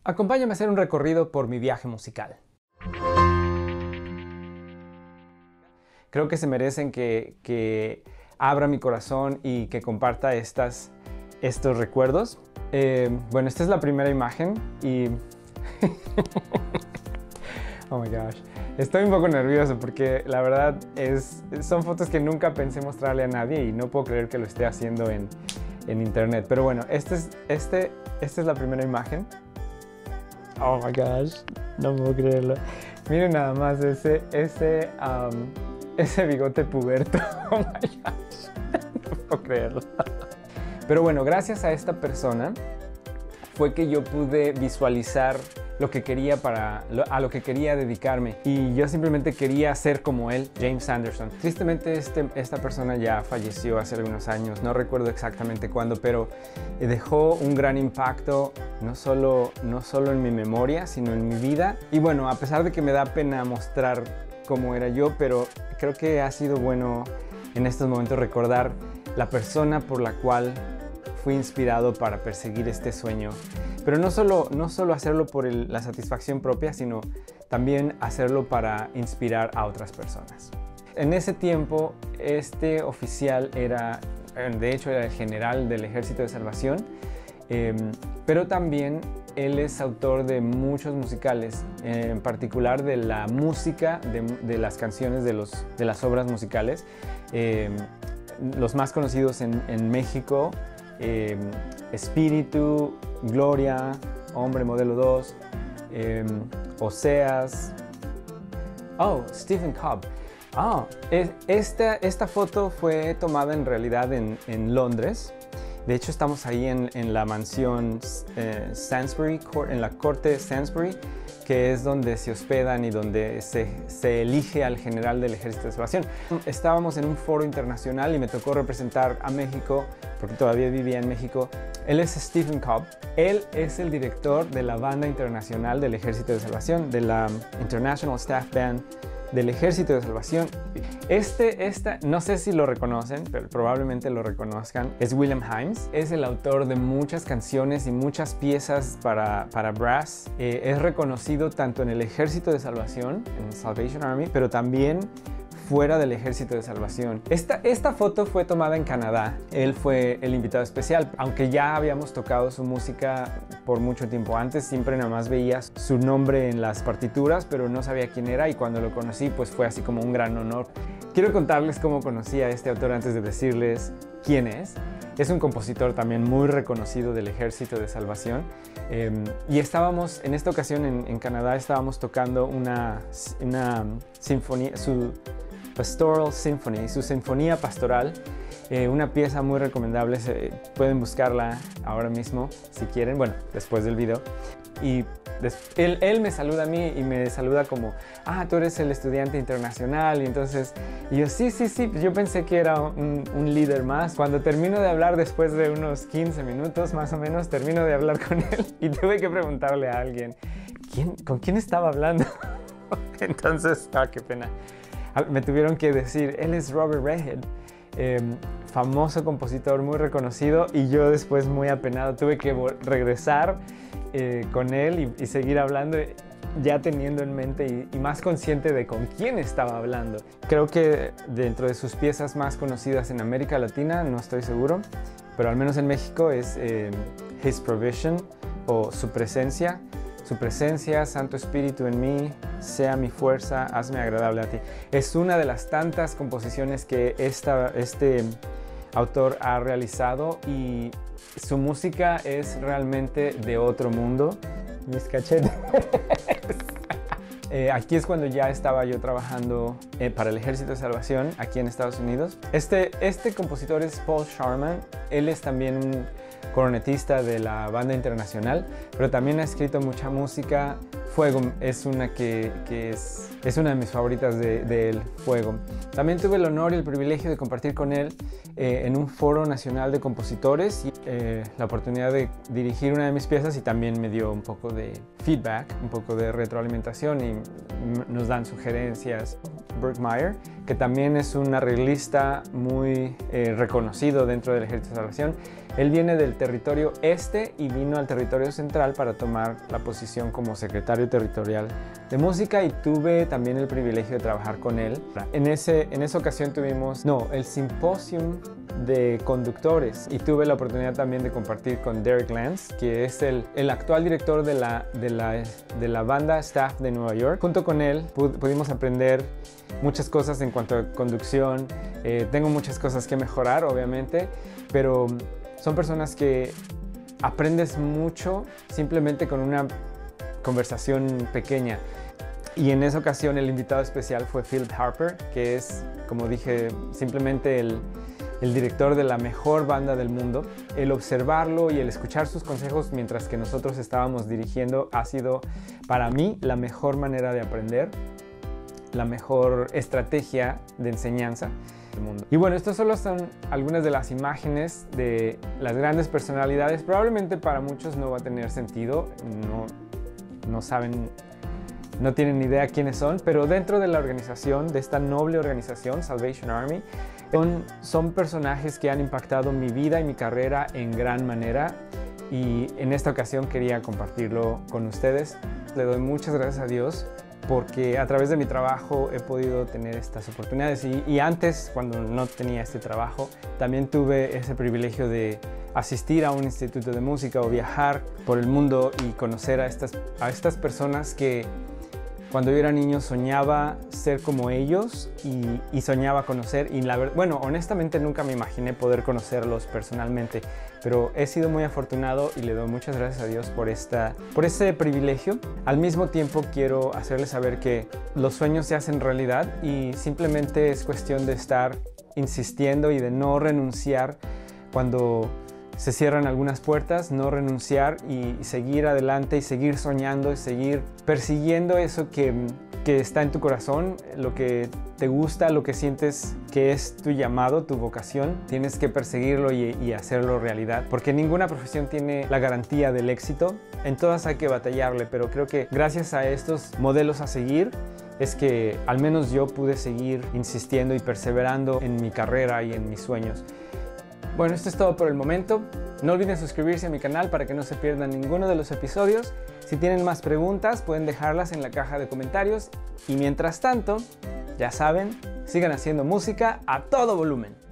Acompáñame a hacer un recorrido por mi viaje musical. Creo que se merecen que abra mi corazón y que comparta estos recuerdos. Bueno, esta es la primera imagen y... Oh my gosh. Estoy un poco nervioso porque la verdad son fotos que nunca pensé mostrarle a nadie y no puedo creer que lo esté haciendo en internet. Pero bueno, esta es la primera imagen. Oh my gosh, no puedo creerlo. Miren nada más ese bigote puberto. Oh my gosh, no puedo creerlo. Pero bueno, gracias a esta persona fue que yo pude visualizar lo que quería a lo que quería dedicarme, y yo simplemente quería ser como él, James Anderson. Tristemente esta persona ya falleció hace algunos años, no recuerdo exactamente cuándo, pero dejó un gran impacto no solo en mi memoria, sino en mi vida. Y bueno, a pesar de que me da pena mostrar cómo era yo, pero creo que ha sido bueno en estos momentos recordar la persona por la cual fui inspirado para perseguir este sueño. Pero no solo hacerlo por la satisfacción propia, sino también hacerlo para inspirar a otras personas. En ese tiempo, este oficial de hecho era el general del Ejército de Salvación, pero también él es autor de muchos musicales, en particular de la música de las canciones de las obras musicales. Los más conocidos en México: Espíritu, Gloria, Hombre Modelo 2, Oseas. Oh, Stephen Cobb. Esta foto fue tomada en realidad en Londres. De hecho, estamos ahí en la mansión Sainsbury, en la corte Sainsbury, que es donde se hospedan y donde se elige al general del Ejército de Salvación. Estábamos en un foro internacional y me tocó representar a México, porque todavía vivía en México. Él es Stephen Cobb. Él es el director de la banda internacional del Ejército de Salvación, de la International Staff Band del Ejército de Salvación. No sé si lo reconocen, pero probablemente lo reconozcan. Es William Himes. Es el autor de muchas canciones y muchas piezas para brass. Es reconocido tanto en el Ejército de Salvación, en Salvation Army, pero también fuera del Ejército de Salvación. Esta foto fue tomada en Canadá. Él fue el invitado especial. Aunque ya habíamos tocado su música por mucho tiempo antes, siempre nada más veía su nombre en las partituras, pero no sabía quién era, y cuando lo conocí pues fue así como un gran honor. Quiero contarles cómo conocí a este autor antes de decirles quién es. Es un compositor también muy reconocido del Ejército de Salvación. Y estábamos, en esta ocasión en Canadá, estábamos tocando una sinfonía, su Pastoral Symphony, su sinfonía pastoral, una pieza muy recomendable. Pueden buscarla ahora mismo si quieren, bueno, después del video. Y él me saluda a mí y me saluda como: tú eres el estudiante internacional. Y entonces yo sí, pues yo pensé que era un líder más. Cuando termino de hablar, después de unos 15 minutos más o menos, termino de hablar con él y tuve que preguntarle a alguien con quién estaba hablando. Entonces, qué pena. Me tuvieron que decir: él es Robert Redhead, famoso compositor muy reconocido. Y yo después, muy apenado, tuve que regresar con él y seguir hablando, ya teniendo en mente y más consciente de con quién estaba hablando. Creo que dentro de sus piezas más conocidas en América Latina, no estoy seguro, pero al menos en México es His Provision, o Su Presencia. Su presencia, Santo Espíritu en mí, sea mi fuerza, hazme agradable a ti. Es una de las tantas composiciones que este autor ha realizado, y su música es realmente de otro mundo. Mis cachetes. Aquí es cuando ya estaba yo trabajando para el Ejército de Salvación aquí en Estados Unidos. Este compositor es Paul Sharman. Él es también un cornetista de la banda internacional, pero también ha escrito mucha música. Fuego es una que es una de mis favoritas de él, Fuego. También tuve el honor y el privilegio de compartir con él en un foro nacional de compositores, y la oportunidad de dirigir una de mis piezas, y también me dio un poco de feedback, un poco de retroalimentación, y nos dan sugerencias. Burke Meyer, que también es un arreglista muy reconocido dentro del Ejército de Salvación. Él viene del territorio este y vino al territorio central para tomar la posición como secretario territorial de música, y tuve también el privilegio de trabajar con él. En esa ocasión tuvimos el simposium de conductores, y tuve la oportunidad también de compartir con Derek Lance, que es el actual director de la banda Staff de Nueva York. Junto con él pudimos aprender muchas cosas en cuanto a conducción. Tengo muchas cosas que mejorar, obviamente, pero son personas que aprendes mucho simplemente con una conversación pequeña. Y en esa ocasión el invitado especial fue Philip Harper, que es, como dije, simplemente el director de la mejor banda del mundo. El observarlo y el escuchar sus consejos mientras que nosotros estábamos dirigiendo ha sido para mí la mejor manera de aprender, la mejor estrategia de enseñanza del mundo. Y bueno, estas solo son algunas de las imágenes de las grandes personalidades. Probablemente para muchos no va a tener sentido, no saben, no tienen ni idea quiénes son, pero dentro de la organización, de esta noble organización, Salvation Army, son personajes que han impactado mi vida y mi carrera en gran manera, y en esta ocasión quería compartirlo con ustedes. Le doy muchas gracias a Dios porque a través de mi trabajo he podido tener estas oportunidades, y antes, cuando no tenía este trabajo, también tuve ese privilegio de asistir a un instituto de música o viajar por el mundo y conocer a estas personas que cuando yo era niño soñaba ser como ellos y soñaba conocer, y bueno, honestamente nunca me imaginé poder conocerlos personalmente, pero he sido muy afortunado y le doy muchas gracias a Dios por ese privilegio. Al mismo tiempo quiero hacerles saber que los sueños se hacen realidad, y simplemente es cuestión de estar insistiendo y de no renunciar cuando se cierran algunas puertas, no renunciar y seguir adelante y seguir soñando y seguir persiguiendo eso que está en tu corazón, lo que te gusta, lo que sientes que es tu llamado, tu vocación. Tienes que perseguirlo y hacerlo realidad, porque ninguna profesión tiene la garantía del éxito. En todas hay que batallarle, pero creo que gracias a estos modelos a seguir es que al menos yo pude seguir insistiendo y perseverando en mi carrera y en mis sueños. Bueno, esto es todo por el momento. No olviden suscribirse a mi canal para que no se pierdan ninguno de los episodios. Si tienen más preguntas, pueden dejarlas en la caja de comentarios. Y mientras tanto, ya saben, sigan haciendo música a todo volumen.